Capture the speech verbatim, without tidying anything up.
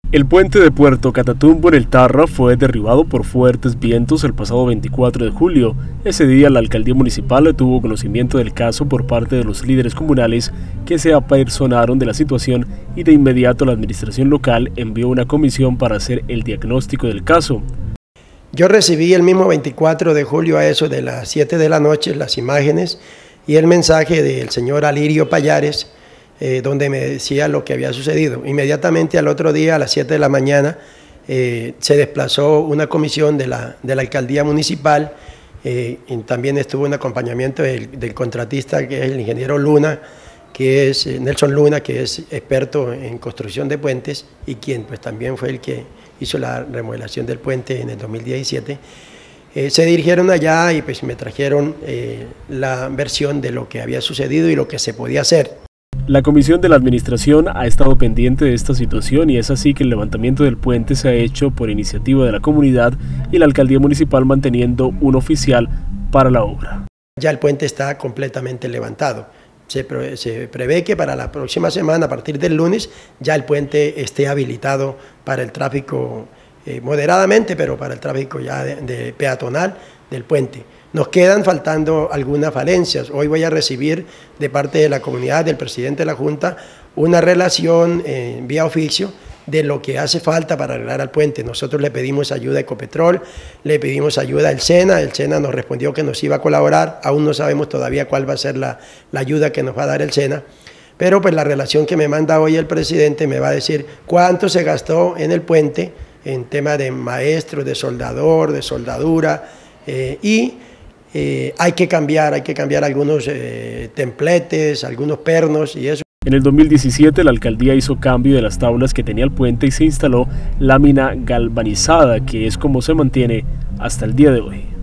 El puente de Puerto Catatumbo en el Tarra fue derribado por fuertes vientos el pasado veinticuatro de julio. Ese día la alcaldía municipal tuvo conocimiento del caso por parte de los líderes comunales que se apersonaron de la situación y de inmediato la administración local envió una comisión para hacer el diagnóstico del caso. Yo recibí el mismo veinticuatro de julio a eso de las siete de la noche las imágenes y el mensaje del señor Alirio Payares, Eh, donde me decía lo que había sucedido. Inmediatamente al otro día, a las siete de la mañana, eh, se desplazó una comisión de la, de la alcaldía municipal, eh, y también estuvo un acompañamiento del, del contratista, que es el ingeniero Luna, que es eh, Nelson Luna, que es experto en construcción de puentes y quien pues también fue el que hizo la remodelación del puente en el dos mil diecisiete. Eh, se dirigieron allá y pues me trajeron eh, la versión de lo que había sucedido y lo que se podía hacer. La comisión de la administración ha estado pendiente de esta situación y es así que el levantamiento del puente se ha hecho por iniciativa de la comunidad y la alcaldía municipal manteniendo un oficial para la obra. Ya el puente está completamente levantado. Se, pre se prevé que para la próxima semana, a partir del lunes, ya el puente esté habilitado para el tráfico eh, moderadamente, pero para el tráfico ya de, de peatonal del puente. Nos quedan faltando algunas falencias. Hoy voy a recibir de parte de la comunidad, del presidente de la Junta, una relación eh, vía oficio de lo que hace falta para arreglar al puente. Nosotros le pedimos ayuda a Ecopetrol, le pedimos ayuda al SENA, el SENA nos respondió que nos iba a colaborar, aún no sabemos todavía cuál va a ser la, la ayuda que nos va a dar el SENA, pero pues la relación que me manda hoy el presidente me va a decir cuánto se gastó en el puente, en tema de maestro, de soldador, de soldadura, eh, y Eh, hay que cambiar, hay que cambiar algunos eh, templetes, algunos pernos y eso. En el dos mil diecisiete la alcaldía hizo cambio de las tablas que tenía el puente y se instaló lámina galvanizada, que es como se mantiene hasta el día de hoy.